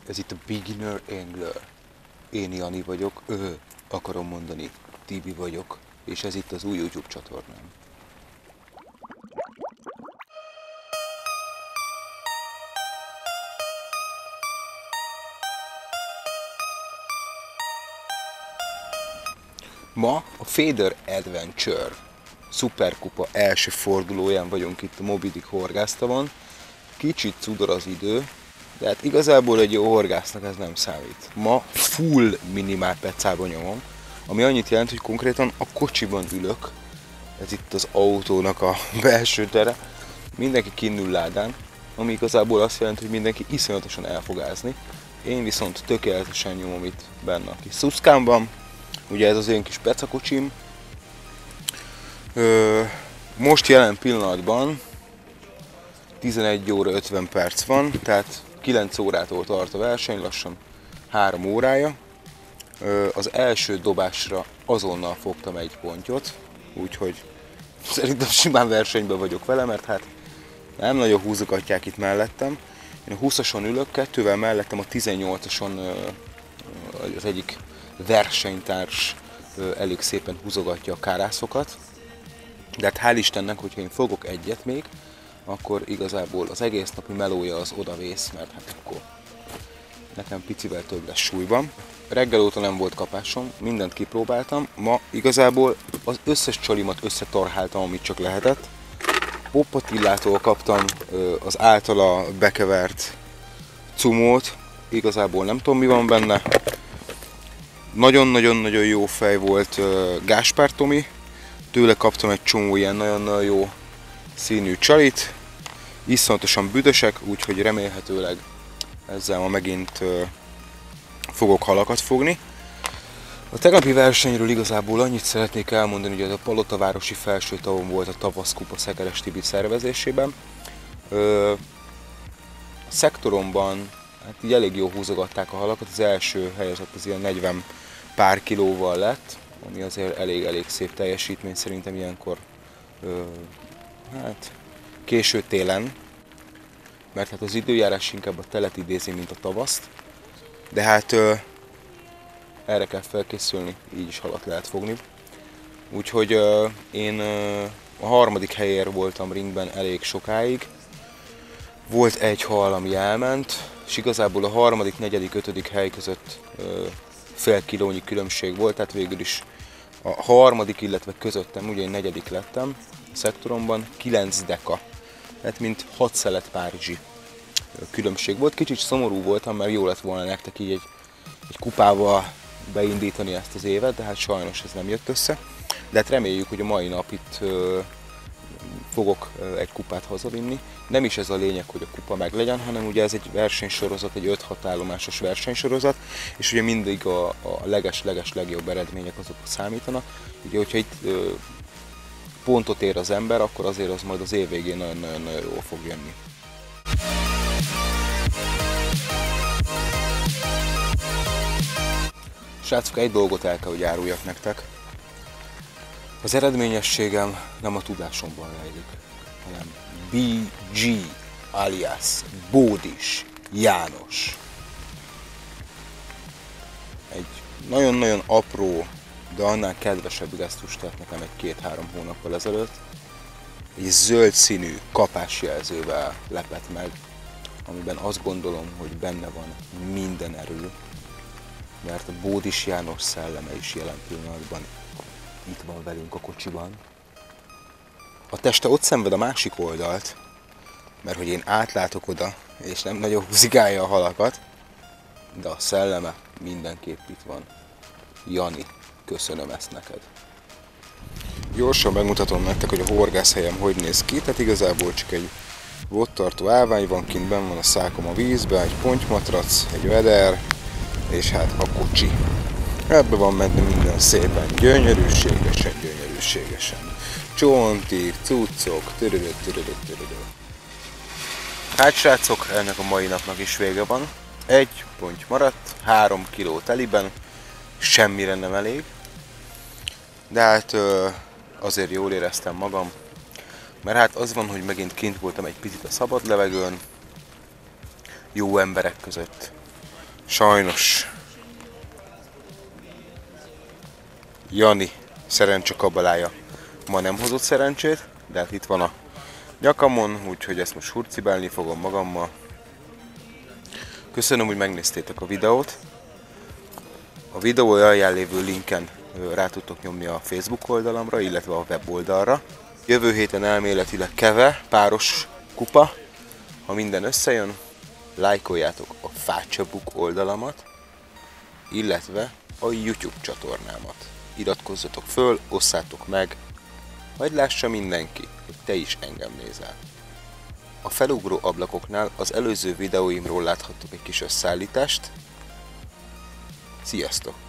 Ez itt a Beginner Angler. Én Jani vagyok, akarom mondani, Tibi vagyok, és ez itt az új YouTube csatornám. Ma a Fader Adventure szuperkupa első fordulóján vagyunk itt a Moby Dick horgásztavon. Kicsit cudor az idő, de hát igazából egy jó horgásznak ez nem számít. Ma full minimál pecába nyomom, ami annyit jelent, hogy konkrétan a kocsiban ülök. Ez itt az autónak a belső tere. Mindenki kinn ül ládán, ami igazából azt jelenti, hogy mindenki iszonyatosan el fog ázni. Én viszont tökéletesen nyomom itt benne a kis szuszkámban. Ugye ez az én kis pecakocsim. Most jelen pillanatban 11 óra 50 perc van, tehát 9 órától tart a verseny, lassan 3 órája. Az első dobásra azonnal fogtam egy pontyot, úgyhogy szerintem simán versenyben vagyok vele, mert hát nem nagyon húzogatják itt mellettem. Én a 20-ason ülök, kettővel mellettem a 18-ason az egyik versenytárs elég szépen húzogatja a kárászokat. De hát hál' Istennek, hogyha én fogok egyet még, akkor igazából az egész napi melója az odavész, mert hát akkor nekem picivel több lesz súlyban. Reggel óta nem volt kapásom, mindent kipróbáltam. Ma igazából az összes csalimat összetarháltam, amit csak lehetett. Popp Attilától kaptam az általa bekevert cumót, igazából nem tudom mi van benne. Nagyon-nagyon-nagyon jó fej volt Gáspár Tomi, tőle kaptam egy csomó ilyen nagyon-nagyon jó színű csalit, iszonyatosan büdösek, úgyhogy remélhetőleg ezzel ma megint fogok halakat fogni. A tegnapi versenyről igazából annyit szeretnék elmondani, hogy ez a Palotavárosi Felsőtavon volt a Tavaszkupa Szekeres Tibi szervezésében. A szektoromban hát így elég jól húzogatták a halakat, az első helyezett az ilyen 40 pár kilóval lett, ami azért elég szép teljesítmény szerintem ilyenkor, hát késő télen, mert hát az időjárás inkább a telet idézi, mint a tavaszt, de hát erre kell felkészülni, így is halat lehet fogni. Úgyhogy én a harmadik helyért voltam ringben elég sokáig, volt egy hal, ami elment, és igazából a harmadik, negyedik, ötödik hely között fél kilónyi különbség volt, tehát végül is a harmadik, illetve közöttem, ugye én negyedik lettem a szektoromban, 9 deka, tehát mint 6 szelet párizsi különbség volt. Kicsit szomorú voltam, mert jó lett volna nektek így egy kupával beindítani ezt az évet, de hát sajnos ez nem jött össze. De hát reméljük, hogy a mai nap itt fogok egy kupát hazavinni. Nem is ez a lényeg, hogy a kupa meglegyen, hanem ugye ez egy versenysorozat, egy 5-6 állomásos versenysorozat, és ugye mindig a leges legjobb eredmények azok számítanak. Ugye, hogyha itt pontot ér az ember, akkor azért az majd az év végén nagyon-nagyon jól fog jönni. Srácok, egy dolgot el kell, hogy áruljak nektek. Az eredményességem nem a tudásomban rejlik, hanem BG alias Bódis János. Egy nagyon-nagyon apró, de annál kedvesebb gesztust tett nekem egy 2-3 hónappal ezelőtt. Egy zöld színű kapásjelzővel lepett meg, amiben azt gondolom, hogy benne van minden erő, mert a Bódis János szelleme is jelen pillanatban itt van velünk a kocsiban. A teste ott szenved a másik oldalt, mert hogy én átlátok oda, és nem nagyon húzigálja a halakat, de a szelleme mindenképp itt van. Jani, köszönöm ezt neked. Gyorsan megmutatom nektek, hogy a horgászhelyem hogy néz ki, tehát igazából csak egy vodtartó állvány van kint, benn van a szákom a vízbe, egy pontymatrac, egy veder, és hát a kocsi. Ebbe van menni minden szépen, gyönyörűségesen. Csontig, cuccok, törödök. Hát srácok, ennek a mai napnak is vége van. Egy ponty maradt, 3 kiló teliben, semmire nem elég. De hát azért jól éreztem magam, mert hát az van, hogy megint kint voltam egy picit a szabad levegőn, jó emberek között. Sajnos Jani szerencsekabalája ma nem hozott szerencsét, de hát itt van a nyakamon, úgyhogy ezt most hurcibálni fogom magammal. Köszönöm, hogy megnéztétek a videót. A videó alján lévő linken rá tudtok nyomni a Facebook oldalamra, illetve a weboldalra. Jövő héten elméletileg keve, páros kupa. Ha minden összejön, lájkoljátok a Fácsa-Book oldalamat, illetve a YouTube csatornámat. Iratkozzatok föl, osszátok meg, majd lássa mindenki, hogy te is engem nézel. A felugró ablakoknál az előző videóimról láthattok egy kis összeállítást. Sziasztok!